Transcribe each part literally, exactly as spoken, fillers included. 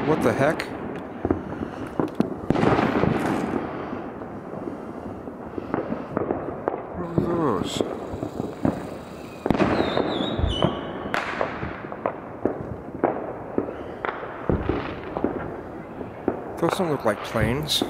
What the heck? What are those? Those don't look like planes.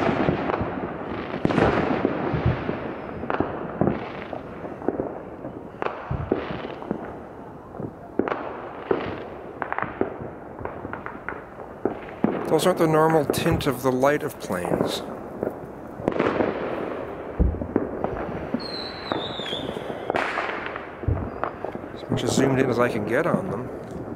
Those aren't the normal tint of the light of planes. As much as zoomed in as I can get on them.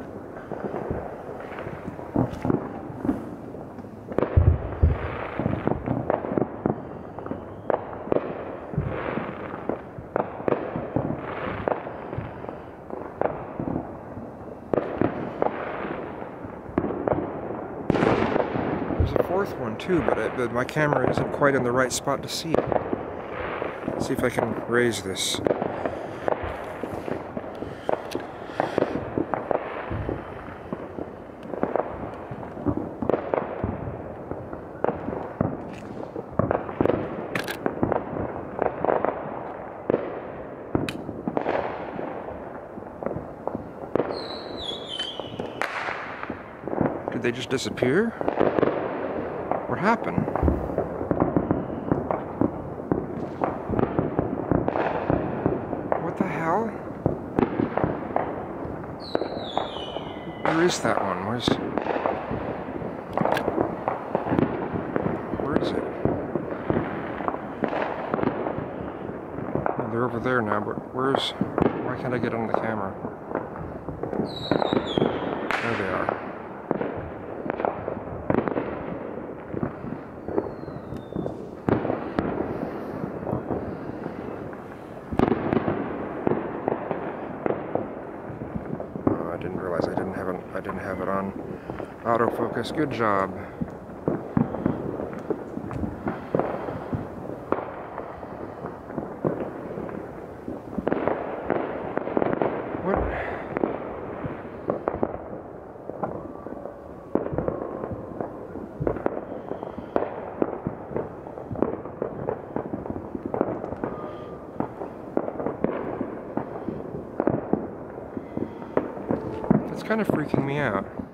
There's a fourth one too, but, I, but my camera isn't quite in the right spot to see it. Let's see if I can raise this. Did they just disappear? What happened? What the hell? Where is that one? Where's... Where is it? Oh, they're over there now, but where's... Why can't I get on the camera? There they are. I didn't realize I didn't have it. I didn't have it on autofocus. Good job. What? It's kind of freaking me out.